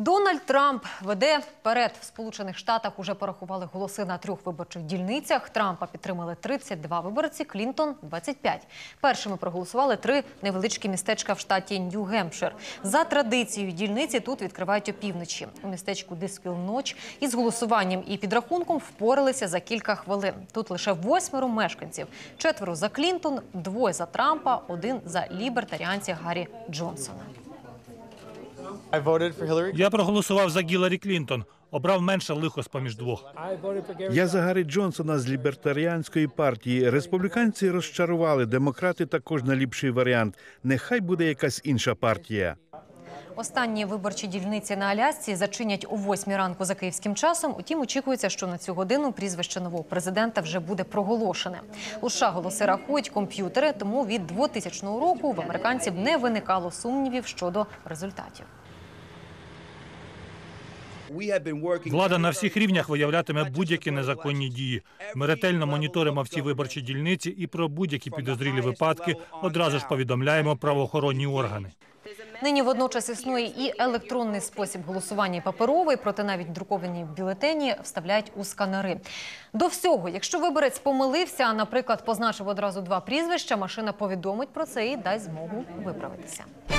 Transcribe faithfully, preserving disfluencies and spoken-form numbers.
Дональд Трамп веде вперед. В Сполучених Штатах уже порахували голоси на трьох виборчих дільницях. Трампа підтримали тридцять два виборці, Клінтон – двадцять п'ять. Першими проголосували три невеличкі містечка в штаті Нью-Гемпшир. За традицією дільниці тут відкривають опівночі. У містечку Дисквіл-Ноч із голосуванням і підрахунком впоралися за кілька хвилин. Тут лише восьмеро мешканців. Четверо за Клінтон, двоє за Трампа, один за лібертаріанця Гаррі Джонсона. Я проголосував за Гіларі Клінтон. Обрав менше лихо з-поміж двох. Я за Гаррі Джонсона з лібертаріанської партії. Республіканці розчарували, демократи також найліпший варіант. Нехай буде якась інша партія. Останні виборчі дільниці на Алясці зачинять о восьмій ранку за київським часом. Утім, очікується, що на цю годину прізвище нового президента вже буде проголошене. У США голоси рахують комп'ютери, тому від двотисячного року в американців не виникало сумнівів щодо результатів. Влада на всіх рівнях виявлятиме будь-які незаконні дії. Ми ретельно моніторимо всі виборчі дільниці і про будь-які підозрілі випадки одразу ж повідомляємо правоохоронні органи. Нині водночас існує і електронний спосіб голосування, і паперовий, проте навіть друковані бюлетені вставляють у сканери. До всього, якщо виборець помилився, а, наприклад, позначив одразу два прізвища, машина повідомить про це і дасть змогу виправитися.